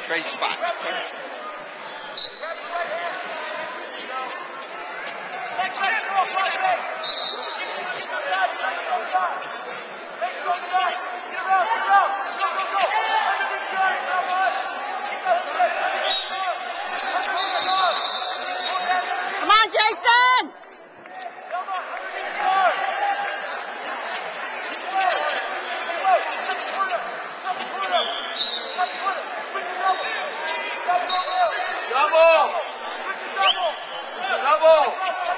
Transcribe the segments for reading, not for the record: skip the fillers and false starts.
Great spot. Come on, Jason! Double! Double!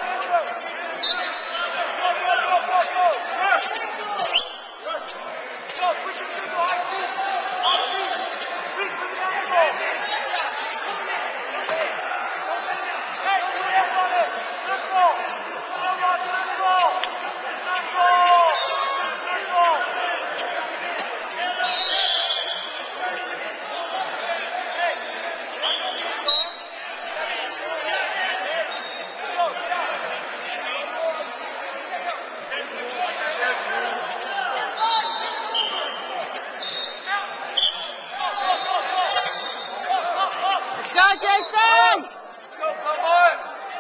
Go, Jason! Let's go, come on!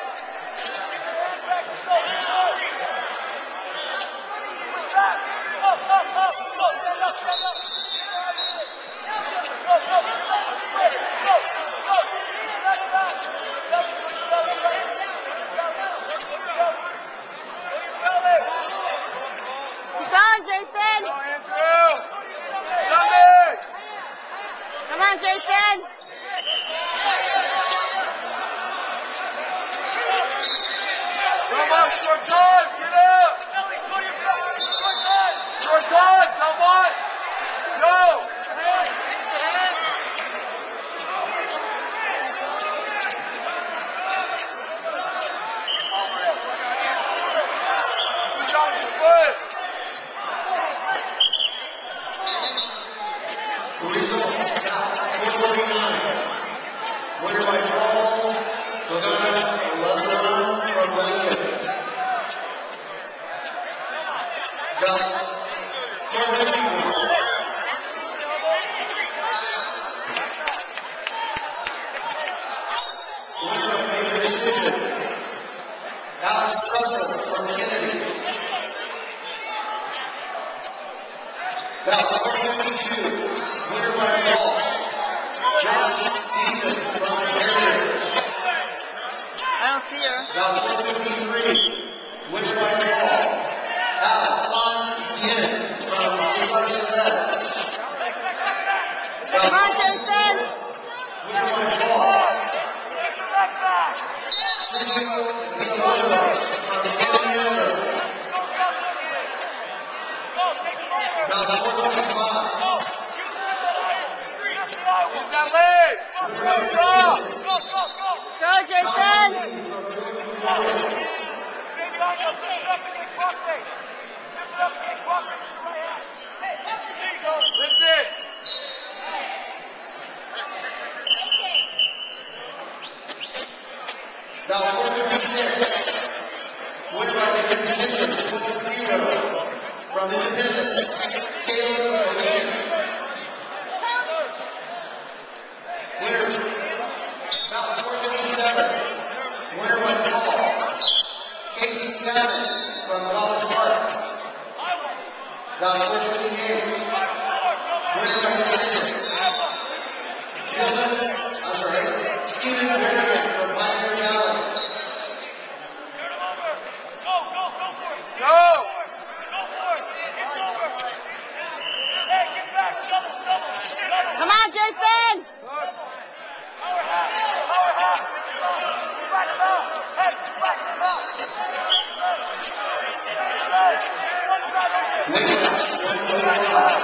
Keep going, Jason! Go, Andrew! Dummy! Come on, Jason! Come on, short time, get up! Short time, come on! Go! Push on your foot! The result, Scott, 449. Winner by Paul Logana from Lincoln. Got 451. Winner by major decision. Alex Russell from Kennedy. Got 452. Winner by Paul. Josh Eason from Heritage. I don't see her. Got 453. Winner by Paul. Al Yin from CRCS. Come on, Jason! Winner by Paul. Sergio Villalobos from Indiana. Got 425. Use that leg! Winner by decision. Go, Jason! Lift it! Got 456. Winner by major decision, 12-0 from Independence. Caleb O'Neill. Winner, about 457. Winner by Paul. Casey Salmon from College Park. Got 458. Winner by decision. Stephen Harrigan from Pioneer Valley. Go! Come on, Jason! Wiggins, 145.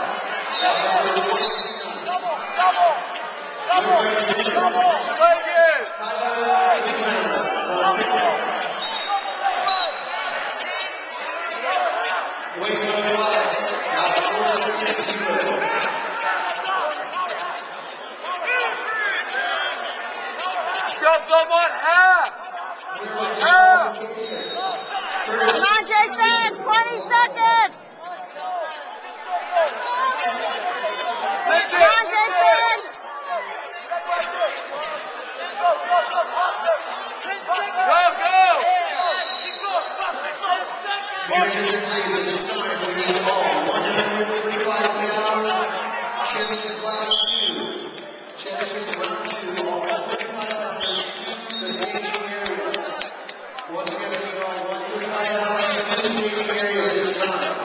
Winner by decision. Leg it! Tyler Wiggins from Pickle. Weight 105. Got 460. Go, come on, half! Winner by Half! Come on, Jason! 20 seconds! Lift Come on, it! Jason! Championship Class 2. Championship Round 2. All 135 members to the staging area. Once again, we go 135 members to the staging area this time.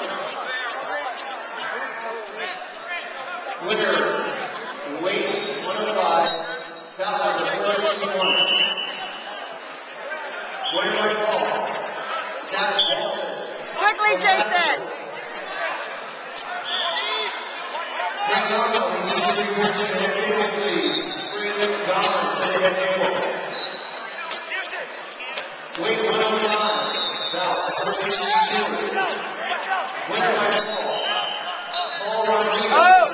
Winner, weight 105, foul number 461. Winner by fall, Zach Walton. Quickly, Jason. Bring Donald, we need you to report to the head table, please. Bring Donald to the head table. Weight 105, foul 462. Winner by fall, Paul Rodriguez.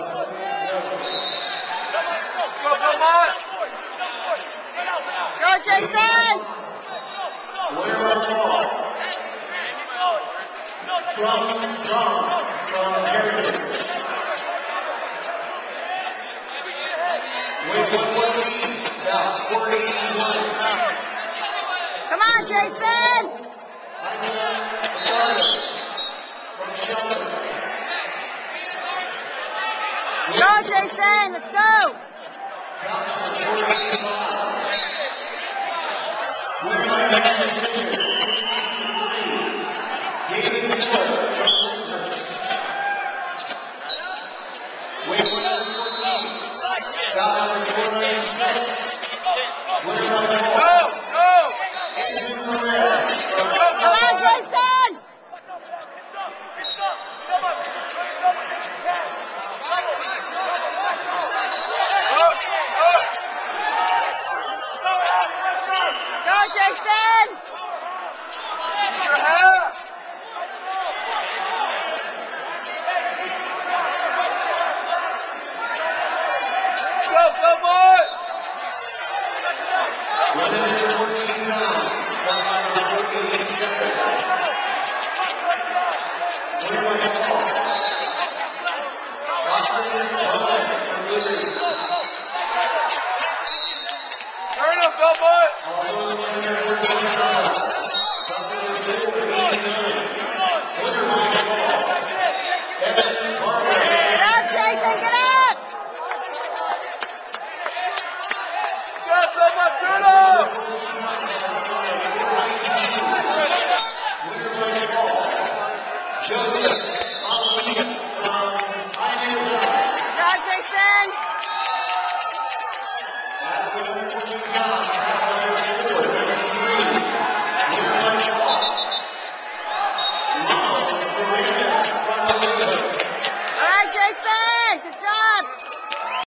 Go, Jason. Winner by fall, Trump John from Heritage. Weight 114, foul 481. Come on, Jason. Angela Ricardo from Shelton. Go, Jason. Let's go. Foul number 485. Winner by main decision, 63. David Moore from Lindhurst. Weight 114. Foul number 496. Winner by fall, Andrew Perez from Come on, Jason. Go, Jason. Running into 14 pounds, foul number 487. Winner by fall, Austin Rowan from Liberty. Also in the winner 14 pounds, foul number 289. Winner by fall, Evan Barber. Go, Jason. Get up. Winner by fall, Joseph Ali from Pioneer Valley. Go, Jason. At 14 pounds,